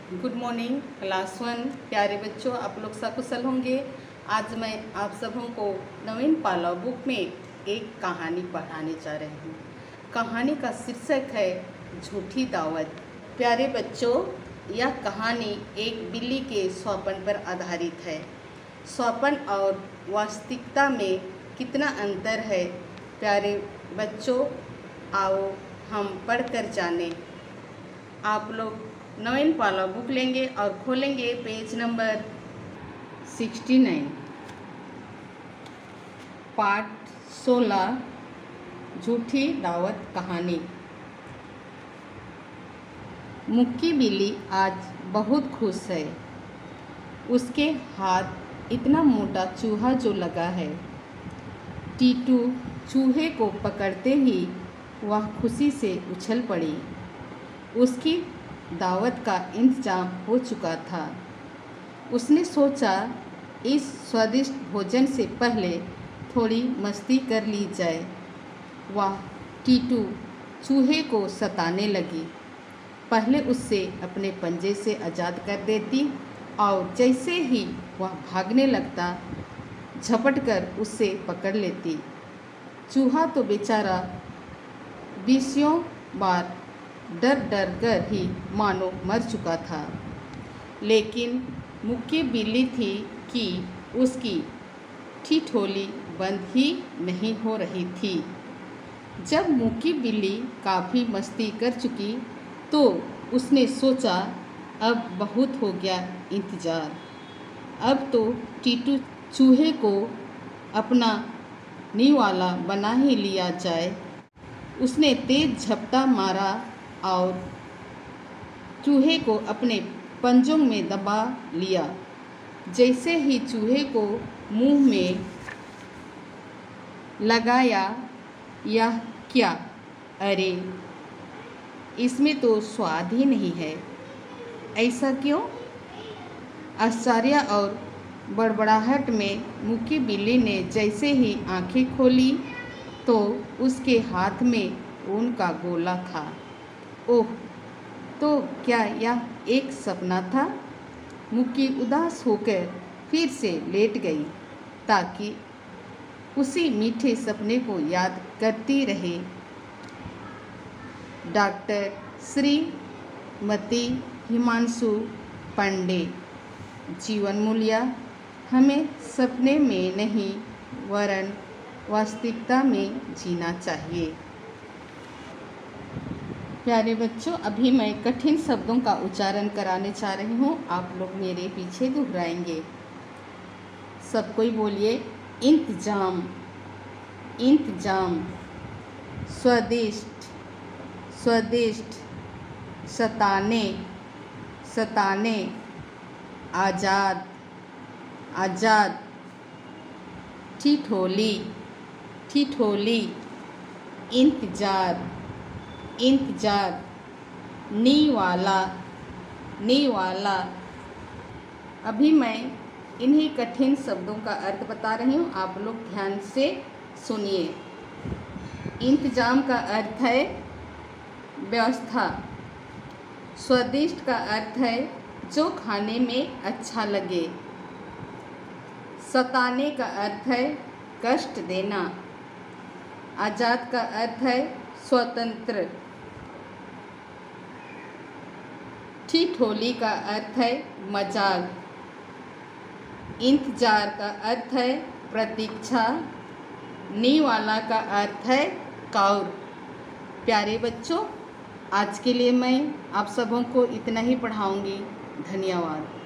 Good morning class 1। प्यारे बच्चों, आप लोग सकुशल होंगे। आज मैं आप सबों को नवीन पालव बुक में एक कहानी पढ़ाने जा रही हूँ। कहानी का शीर्षक है झूठी दावत। प्यारे बच्चों, यह कहानी एक बिल्ली के स्वप्न पर आधारित है। स्वप्न और वास्तविकता में कितना अंतर है। प्यारे बच्चों, आओ हम पढ़कर जानें। आप लोग नवीन पालव बुक लेंगे और खोलेंगे पेज नंबर 69, पाठ 16, झूठी दावत कहानी। मुक्की बिल्ली आज बहुत खुश है। उसके हाथ इतना मोटा चूहा जो लगा है। टीटू चूहे को पकड़ते ही वह खुशी से उछल पड़ी। उसकी दावत का इंतजाम हो चुका था। उसने सोचा इस स्वादिष्ट भोजन से पहले थोड़ी मस्ती कर ली जाए। वह टीटू चूहे को सताने लगी। पहले उससे अपने पंजे से आज़ाद कर देती और जैसे ही वह भागने लगता झपट कर उससे पकड़ लेती। चूहा तो बेचारा बीसियों बार डर डर कर ही मानो मर चुका था। लेकिन मुक्की बिल्ली थी कि उसकी ठिठोली बंद ही नहीं हो रही थी। जब मुक्की बिल्ली काफ़ी मस्ती कर चुकी तो उसने सोचा अब बहुत हो गया इंतज़ार। अब तो टीटू चूहे को अपना निवाला बना ही लिया जाए। उसने तेज झपटा मारा और चूहे को अपने पंजों में दबा लिया। जैसे ही चूहे को मुंह में लगाया, यह क्या? अरे, इसमें तो स्वाद ही नहीं है। ऐसा क्यों? आश्चर्य और बड़बड़ाहट में मुक्की बिल्ली ने जैसे ही आंखें खोली तो उसके हाथ में ऊन का गोला था। ओह, तो क्या यह एक सपना था? मुक्की उदास होकर फिर से लेट गई ताकि उसी मीठे सपने को याद करती रहे। डॉक्टर श्रीमती हिमांशु पांडे। जीवन मूल्य हमें सपने में नहीं वरन वास्तविकता में जीना चाहिए। प्यारे बच्चों, अभी मैं कठिन शब्दों का उच्चारण कराने जा रही हूँ। आप लोग मेरे पीछे दोहराएंगे। सब कोई बोलिए। इंतजाम, इंतजाम। स्वादिष्ट, स्वादिष्ट। सताने, सताने। आज़ाद, आज़ाद। ठिठोली, ठिठोली। इंतज़ार, इंतज़ार। निवाला, निवाला। अभी मैं इन्हीं कठिन शब्दों का अर्थ बता रही हूँ, आप लोग ध्यान से सुनिए। इंतजाम का अर्थ है व्यवस्था। स्वादिष्ट का अर्थ है जो खाने में अच्छा लगे। सताने का अर्थ है कष्ट देना। आज़ाद का अर्थ है स्वतंत्र। ठिठोली का अर्थ है मजाक। इंतजार का अर्थ है प्रतीक्षा। निवाला का अर्थ है कौर। प्यारे बच्चों, आज के लिए मैं आप सबों को इतना ही पढ़ाऊंगी। धन्यवाद।